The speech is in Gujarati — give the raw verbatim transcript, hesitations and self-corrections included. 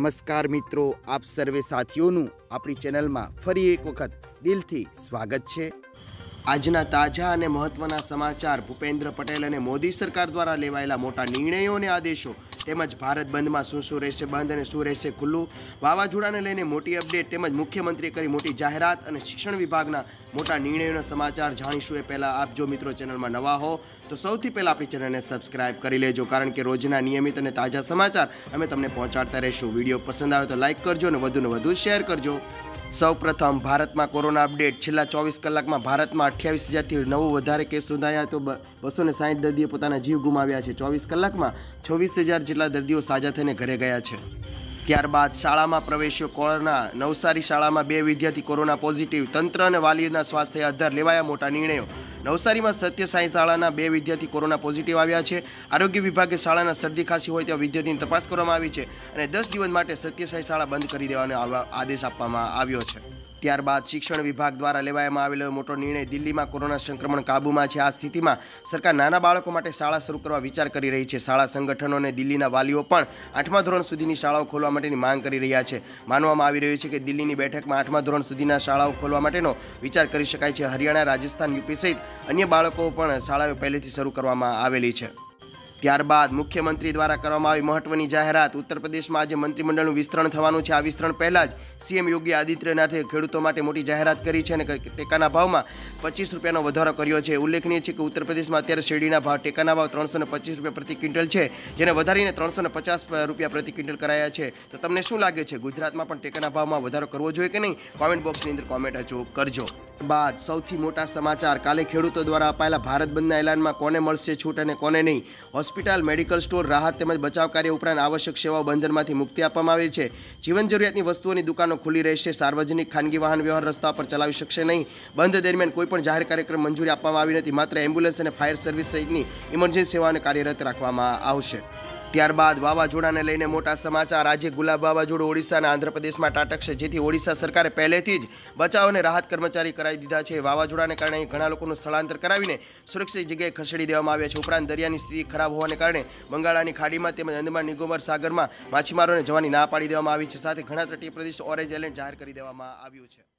નમસ્કાર મિત્રો, આપ સર્વે સાથીઓનું આપણી ચેનલમાં ફરી એક વખત દિલથી સ્વાગત છે। આજના તાજા અને મહત્વના સમાચાર ભૂપેન્દ્ર પટેલ અને મોદી સરકાર દ્વારા લેવાયેલા મોટા નિર્ણયો અને આદેશો તેમજ ભારત બંધમાં શું શું રહેશે બંધ અને શું રહેશે ખુલ્લું, વાવાઝોડાને લઈને મોટી અપડેટ તેમજ મુખ્યમંત્રીએ કરી મોટી જાહેરાત અને શિક્ષણ વિભાગના મોટા નિર્ણયોના સમાચાર જાણીશું। એ પહેલાં આપ જો મિત્રો ચેનલમાં નવા હો તો સૌથી પહેલાં આપણી ચેનલને સબસ્ક્રાઇબ કરી લેજો, કારણ કે રોજના નિયમિત અને તાજા સમાચાર અમે તમને પહોંચાડતા રહીશું। વિડીયો પસંદ આવે તો લાઇક કરજો અને વધુને વધુ શેર કરજો। સૌપ્રથમ ભારતમાં કોરોના અપડેટ। છેલ્લા ચોવીસ કલાકમાં ભારતમાં અઠ્યાવીસ હજારથી નવ વધારે કેસ નોંધાયા તો બસો ને સાઠ દર્દીઓ પોતાના જીવ ગુમાવ્યા છે। ચોવીસ કલાકમાં છવ્વીસ હજાર જેટલા દર્દીઓ સાજા થઈને ઘરે ગયા છે। ત્યારબાદ શાળામાં પ્રવેશ્યો કોરોના। નવસારી શાળામાં બે વિદ્યાર્થી કોરોના પોઝિટિવ। તંત્ર અને વાલીઓના સ્વાસ્થ્ય આધાર લેવાયા મોટા નિર્ણયો। નવસારીમાં સત્ય સાંઈ શાળાના બે વિદ્યાર્થી કોરોના પોઝિટિવ આવ્યા છે। આરોગ્ય વિભાગે શાળાના શરદી ખાંસી હોય તેવા વિદ્યાર્થીની તપાસ કરવામાં આવી છે અને દસ દિવસ માટે સત્ય સાંઈ શાળા બંધ કરી દેવાનો આદેશ આપવામાં આવ્યો છે। ત્યારબાદ શિક્ષણ વિભાગ દ્વારા લેવામાં આવેલો મોટો નિર્ણય। દિલ્હીમાં કોરોના સંક્રમણ કાબૂમાં છે। આ સ્થિતિમાં સરકાર નાના બાળકો માટે શાળા શરૂ કરવા વિચાર કરી રહી છે। શાળા સંગઠનો અને દિલ્હીના વાલીઓ પણ આઠમા ધોરણ સુધીની શાળાઓ ખોલવા માટેની માંગ કરી રહ્યા છે। માનવામાં આવી રહ્યું છે કે દિલ્હીની બેઠકમાં આઠમા ધોરણ સુધીના શાળાઓ ખોલવા માટેનો વિચાર કરી શકાય છે। હરિયાણા, રાજસ્થાન, યુપી સહિત અન્ય બાળકો પણ શાળાઓ પહેલેથી શરૂ કરવામાં આવેલી છે। ત્યારબાદ મુખ્યમંત્રી દ્વારા કરવામાં આવી મહત્વની જાહેરાત। ઉત્તર પ્રદેશમાં આજે મંત્રીમંડળનું વિસ્તરણ થવાનું છે। આ વિસ્તરણ પહેલાં જ સીએમ યોગી આદિત્યનાથે ખેડૂતો માટે મોટી જાહેરાત કરી છે અને ટેકાના ભાવમાં પચીસ રૂપિયાનો વધારો કર્યો છે। ઉલ્લેખનીય છે કે ઉત્તર પ્રદેશમાં અત્યારે શેરડીના ભાવ ટેકાના ભાવ ત્રણસો ને પચીસ રૂપિયા પ્રતિ ક્વિન્ટલ છે, જેને વધારીને ત્રણસો ને પચાસ રૂપિયા પ્રતિ ક્વિન્ટલ કરાયા છે। તો તમને શું લાગે છે, ગુજરાતમાં પણ ટેકાના ભાવમાં વધારો કરવો જોઈએ કે નહીં? કોમેન્ટ બોક્સની અંદર કોમેન્ટ અચૂક કરજો। બાદ સૌથી મોટા સમાચાર। કાલે ખેડૂતો દ્વારા અપાયેલા ભારત બંધના એલાનમાં કોને મળશે છૂટ અને કોને નહીં? હોસ્પિટલ, મેડિકલ સ્ટોર, રાહત તેમજ બચાવ કાર્ય ઉપરાંત આવશ્યક સેવાઓ બંધનમાંથી મુક્તિ આપવામાં આવી છે। જીવન જરૂરિયાતની વસ્તુઓની દુકાનો ખુલ્લી રહેશે। સાર્વજનિક ખાનગી વાહન વ્યવહાર રસ્તા પર ચલાવી શકશે નહીં। બંધ દરમિયાન કોઈપણ જાહેર કાર્યક્રમ મંજૂરી આપવામાં આવી નથી। માત્ર એમ્બ્યુલન્સ અને ફાયર સર્વિસ સહિતની ઇમરજન્સી સેવાઓને કાર્યરત રાખવામાં આવશે। ત્યારબાદ વાવાઝોડાને લઈને મોટા સમાચાર। આજે ગુલાબ વાવાઝોડું ઓડિશા અને આંધ્રપ્રદેશમાં ત્રાટકશે, જેથી ઓડિશા સરકારે પહેલેથી જ બચાવ અને રાહત કર્મચારી કરાવી દીધા છે। વાવાઝોડાને કારણે ઘણા લોકોનું સ્થળાંતર કરાવીને સુરક્ષિત જગ્યાએ ખસેડી દેવામાં આવ્યા છે। ઉપરાંત દરિયાની સ્થિતિ ખરાબ હોવાને કારણે બંગાળાની ખાડીમાં તેમજ અંદમાન નિકોબાર સાગરમાં માછીમારોને જવાની ના પાડી દેવામાં આવી છે। સાથે ઘણા તટીય પ્રદેશો ઓરેન્જ એલર્ટ જાહેર કરી દેવામાં આવ્યું છે।